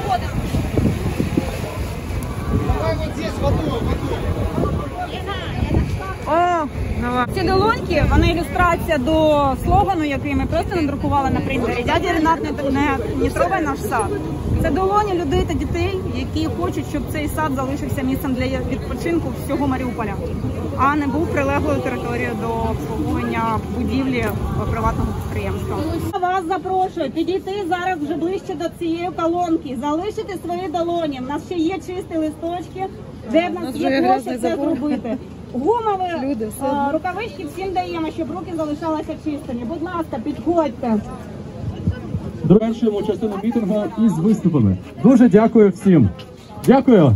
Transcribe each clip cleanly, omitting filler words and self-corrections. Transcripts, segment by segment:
О, ці долоньки, вона ілюстрація до слогану, який ми просто надрукували на принтері. Дядя Ренат не трогай наш сад. Це долоні людей та дітей, які хочуть, щоб цей сад залишився місцем для відпочинку всього Маріуполя, а не був прилеглою територією до обслуговування будівлі приватного підприємства. Вас запрошую підійти зараз вже ближче до цієї колонки, залишити свої долоні. У нас ще є чисті листочки, де в нас є площа це зробити. Гумові рукавички всім даємо, щоб руки залишалися чистими. Будь ласка, підходьте. Завершуємо частину мітингу із виступами. Дуже дякую всім. Дякую.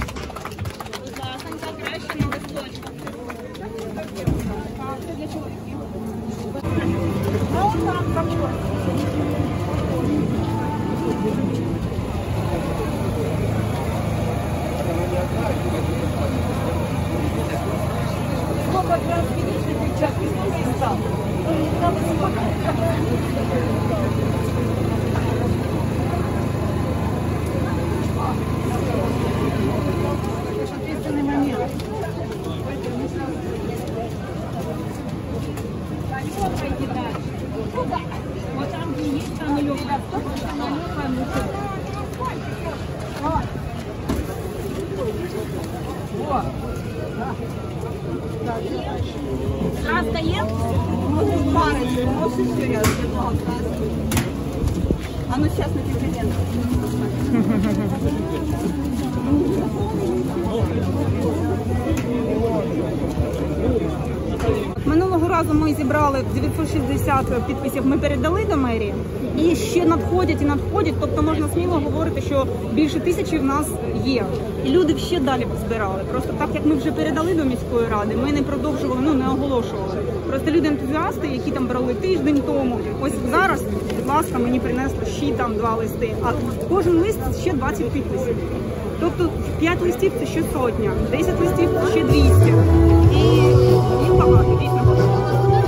Краска є? Можеш парити, можеш ще раз. А ну зараз на південь. Минулого разу ми зібрали 960 підписів, ми передали до мерії, і ще надходять і надходять, тобто можна сміло говорити, що більше 1000 в нас є. І люди ще далі збирали. Просто так, як ми вже передали до міської ради, ми не продовжували, не оголошували. Просто люди-ентузіасти, які там брали тиждень тому, ось зараз, будь ласка, мені принесли ще там 2 листи, а кожен лист ще 20 підписів. Тобто 5 листів це ще 100, 10 листів це ще 200. І їх багато, дійсно багато.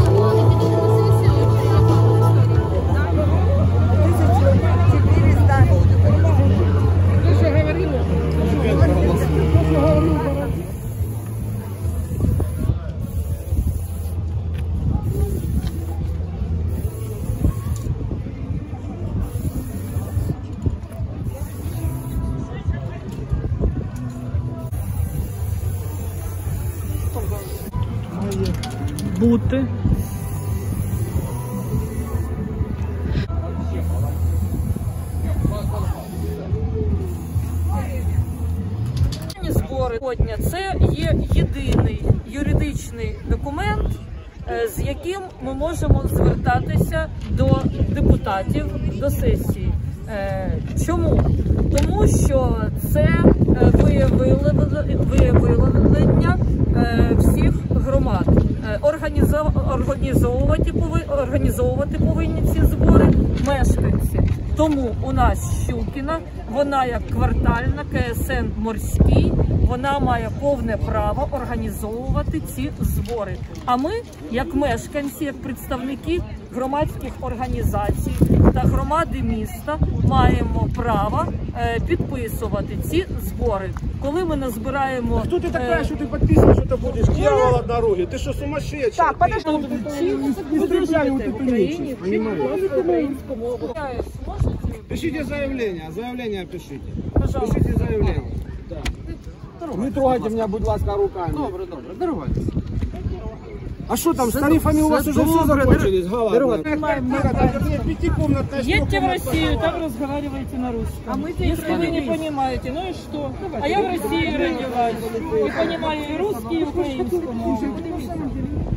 Бути. Збори сьогодні це є єдиний юридичний документ, з яким ми можемо звертатися до депутатів, до сесії. Чому? Тому що це виявлення всіх громад. Організовувати повинні ці збори мешканці. Тому у нас Щукіна, вона як квартальна, КСН Морський, вона має повне право організовувати ці збори. А ми, як мешканці, як представники громадських організацій та громади міста, маємо право підписувати ці збори. Коли ми назбираємо... Хто ти така, що ти підписуєш, що ти будеш? Дьявол от дороги, ти що, сумасшедший? Так, подожди. Не стріляй у тебе нічого, понимаешь? Пишите заявление пишите. Пожалуйста. Пишите заявление. Не трогайте меня, будь ласка, руками. Добре, давайте. А что там, с тарифами у вас уже все закончились? Едьте в Россию, там разговаривайте на русском. Если вы не понимаете, ну и что? А я в России родилась. И понимаю и русский, и украинскую.